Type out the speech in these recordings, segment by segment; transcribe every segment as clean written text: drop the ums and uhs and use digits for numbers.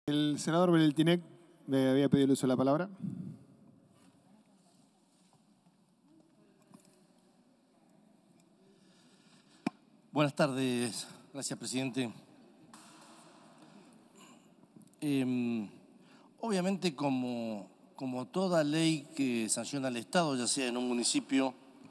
El senador Beleltinec me había pedido el uso de la palabra. Buenas tardes. Gracias, presidente. Obviamente, como toda ley que sanciona el Estado, ya sea en un municipio,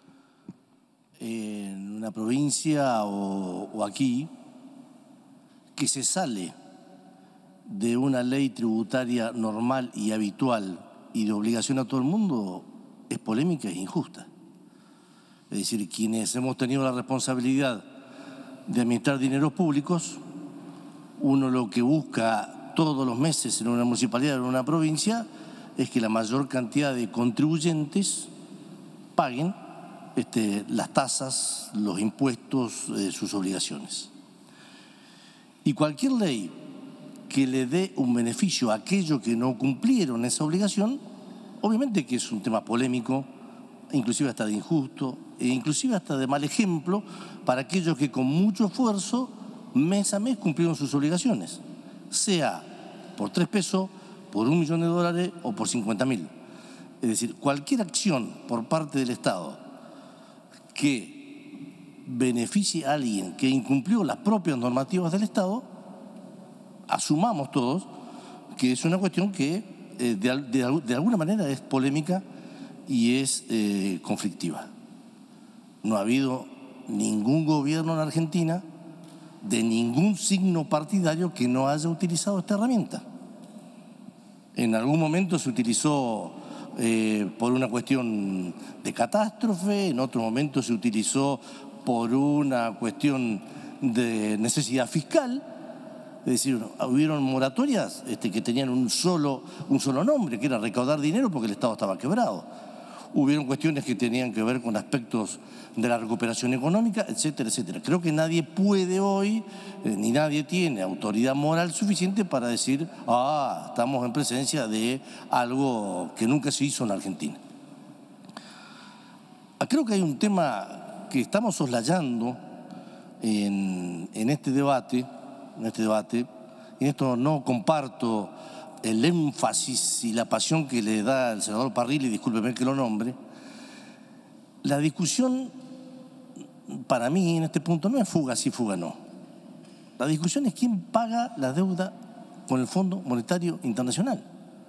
en una provincia o aquí, que se sale de una ley tributaria normal y habitual y de obligación a todo el mundo, es polémica e injusta. Es decir, quienes hemos tenido la responsabilidad de administrar dineros públicos, uno lo que busca todos los meses en una municipalidad o en una provincia es que la mayor cantidad de contribuyentes paguen las tasas, los impuestos, sus obligaciones. Y cualquier ley que le dé un beneficio a aquellos que no cumplieron esa obligación, obviamente que es un tema polémico, inclusive hasta de injusto, e inclusive hasta de mal ejemplo para aquellos que con mucho esfuerzo, mes a mes, cumplieron sus obligaciones, sea por 3 pesos, por $1 millón o por 50.000. Es decir, cualquier acción por parte del Estado que beneficie a alguien que incumplió las propias normativas del Estado, asumamos todos que es una cuestión que de alguna manera es polémica y es conflictiva. No ha habido ningún gobierno en Argentina de ningún signo partidario que no haya utilizado esta herramienta. En algún momento se utilizó por una cuestión de catástrofe, en otro momento se utilizó por una cuestión de necesidad fiscal. Es decir, hubieron moratorias que tenían un solo nombre, que era recaudar dinero porque el Estado estaba quebrado. Hubieron cuestiones que tenían que ver con aspectos de la recuperación económica, etcétera, etcétera. Creo que nadie puede hoy, ni nadie tiene autoridad moral suficiente para decir, estamos en presencia de algo que nunca se hizo en la Argentina. Creo que hay un tema que estamos soslayando en este debate. En esto no comparto el énfasis y la pasión que le da el senador Parrilli, y discúlpeme que lo nombre. La discusión, para mí, en este punto, no es fuga sí, fuga no. La discusión es quién paga la deuda con el Fondo Monetario Internacional.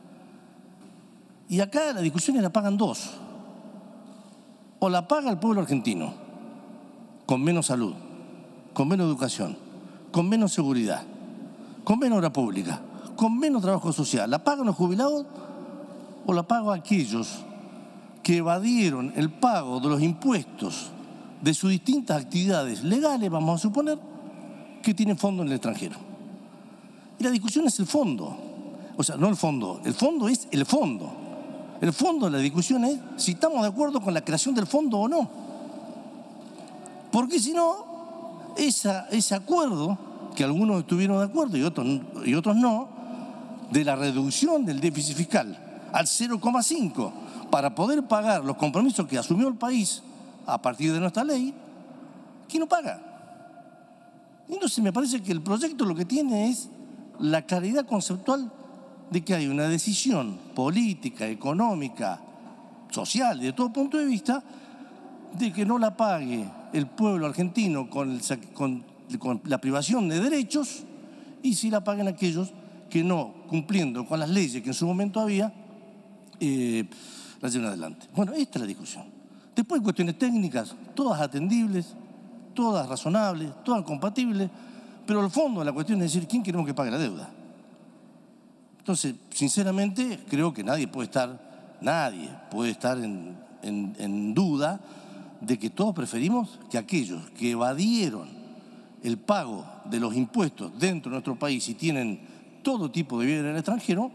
Y acá la discusión la pagan dos. O la paga el pueblo argentino, con menos salud, con menos educación, con menos seguridad, con menos obra pública, con menos trabajo social. ¿La pagan los jubilados o la pagan aquellos que evadieron el pago de los impuestos de sus distintas actividades legales, vamos a suponer, que tienen fondo en el extranjero? Y la discusión es el fondo. O sea, no el fondo es el fondo. El fondo de la discusión es si estamos de acuerdo con la creación del fondo o no. Porque si no, ese acuerdo, que algunos estuvieron de acuerdo y otros no, de la reducción del déficit fiscal al 0,5 para poder pagar los compromisos que asumió el país a partir de nuestra ley, ¿quién no paga? Entonces me parece que el proyecto lo que tiene es la claridad conceptual de que hay una decisión política, económica, social, de todo punto de vista, de que no la pague el pueblo argentino con la privación de derechos y si la paguen aquellos que no, cumpliendo con las leyes que en su momento había, las llevan adelante. Bueno, esta es la discusión. Después cuestiones técnicas, todas atendibles, todas razonables, todas compatibles, pero el fondo de la cuestión es decir quién queremos que pague la deuda. Entonces, sinceramente, creo que nadie puede estar en duda de que todos preferimos que aquellos que evadieron el pago de los impuestos dentro de nuestro país y tienen todo tipo de bienes en el extranjero,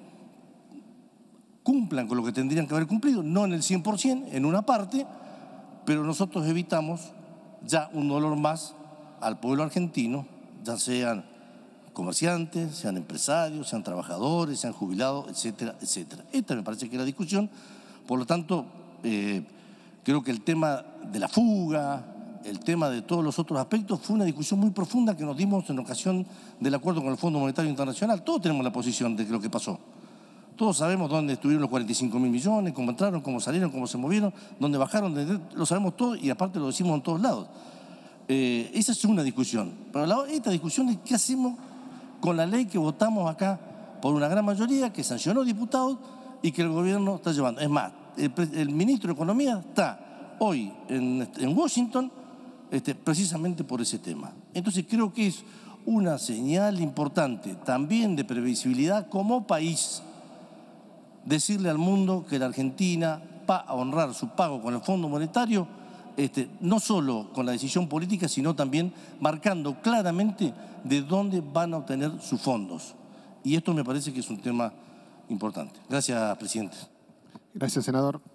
cumplan con lo que tendrían que haber cumplido, no en el 100%, en una parte, pero nosotros evitamos ya un dolor más al pueblo argentino, ya sean comerciantes, sean empresarios, sean trabajadores, sean jubilados, etcétera, etcétera. Esta me parece que es la discusión. Por lo tanto, creo que el tema de la fuga, el tema de todos los otros aspectos, fue una discusión muy profunda que nos dimos en ocasión del acuerdo con el Fondo Monetario Internacional. Todos tenemos la posición de lo que pasó. Todos sabemos dónde estuvieron los 45.000 millones, cómo entraron, cómo salieron, cómo se movieron, dónde bajaron, lo sabemos todo y aparte lo decimos en todos lados. Esa es una discusión. Pero esta discusión es qué hacemos con la ley que votamos acá por una gran mayoría, que sancionó diputados y que el gobierno está llevando. Es más, el ministro de Economía está hoy en Washington precisamente por ese tema. Entonces creo que es una señal importante también de previsibilidad como país, decirle al mundo que la Argentina va a honrar su pago con el Fondo Monetario, no solo con la decisión política, sino también marcando claramente de dónde van a obtener sus fondos. Y esto me parece que es un tema importante. Gracias, presidente. Gracias, senador.